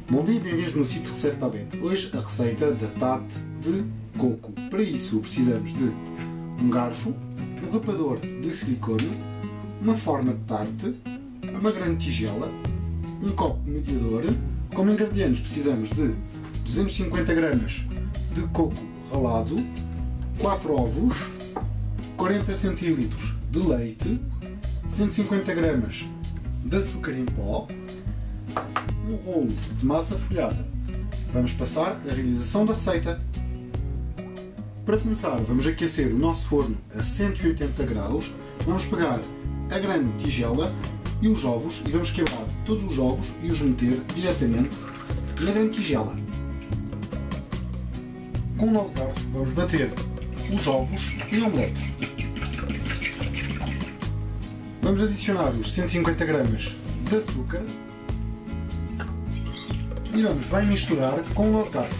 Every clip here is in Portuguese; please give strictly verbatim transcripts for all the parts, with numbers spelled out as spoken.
Bom dia e bem-vindos no sítio Receita Babette. Hoje a receita da tarte de coco. Para isso precisamos de um garfo, um rapador de silicone, uma forma de tarte, uma grande tigela, um copo mediador. Como ingredientes precisamos de duzentos e cinquenta gramas de coco ralado, quatro ovos, quarenta centilitros de leite, cento e cinquenta gramas de açúcar em pó, um rolo de massa folhada. Vamos passar à realização da receita. Para começar, vamos aquecer o nosso forno a cento e oitenta graus. Vamos pegar a grande tigela e os ovos e vamos quebrar todos os ovos e os meter diretamente na grande tigela. Com o nosso garfo vamos bater os ovos e o omelete. Vamos adicionar os cento e cinquenta gramas de açúcar e vamos bem misturar com o nosso garfo.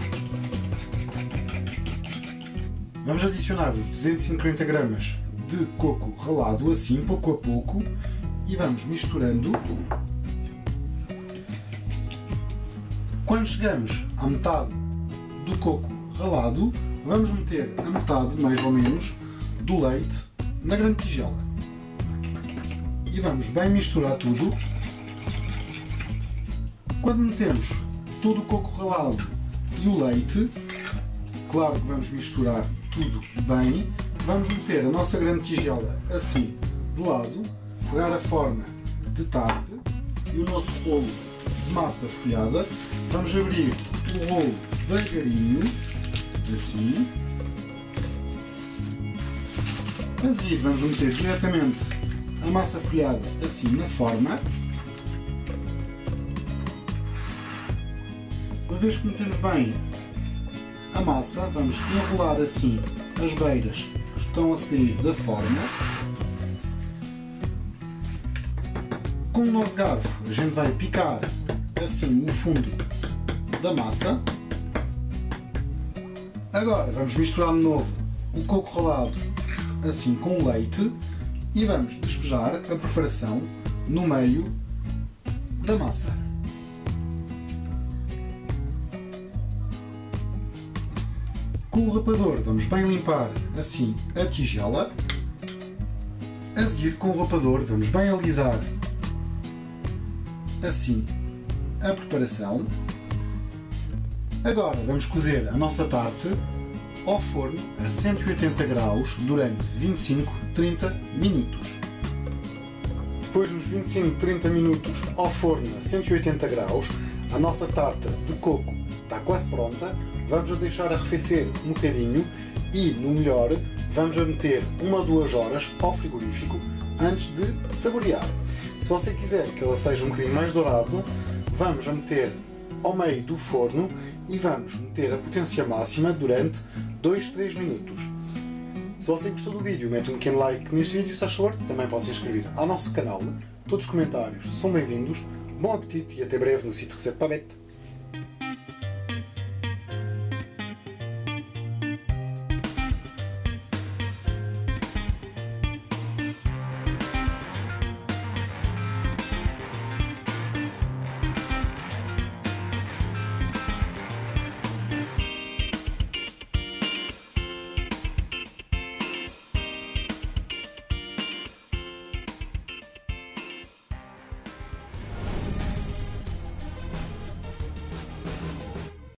Vamos adicionar os duzentos e cinquenta gramas de coco ralado, assim pouco a pouco, e vamos misturando. Quando chegamos à metade do coco ralado, vamos meter a metade, mais ou menos, do leite na grande tigela. E vamos bem misturar tudo. Quando metemos todo o coco ralado e o leite, claro que vamos misturar tudo bem, vamos meter a nossa grande tigela assim de lado, pegar a forma de tarte e o nosso rolo de massa folhada, vamos abrir o rolo devagarinho, assim, a seguir vamos meter diretamente a massa folhada assim na forma. Uma vez que metemos bem a massa, vamos enrolar assim as beiras que estão a sair da forma. Com o nosso garfo a gente vai picar assim o fundo da massa. Agora vamos misturar de novo o coco ralado assim com o leite e vamos despejar a preparação no meio da massa. Com o rapador vamos bem limpar assim a tigela. A seguir, com o rapador vamos bem alisar assim a preparação. Agora vamos cozer a nossa tarte ao forno a cento e oitenta graus durante vinte e cinco a trinta minutos. Depois dos vinte e cinco a trinta minutos ao forno a cento e oitenta graus, a nossa tarte de coco está quase pronta. Vamos a deixar arrefecer um bocadinho e, no melhor, vamos a meter uma ou duas horas ao frigorífico antes de saborear. Se você quiser que ela seja um bocadinho mais dourado, vamos a meter ao meio do forno e vamos meter a potência máxima durante dois a três minutos. Se você gostou do vídeo, mete um pequeno like neste vídeo, se faz favor. Também pode se inscrever ao nosso canal. Todos os comentários são bem-vindos. Bom apetite e até breve no sítio Receita Babette.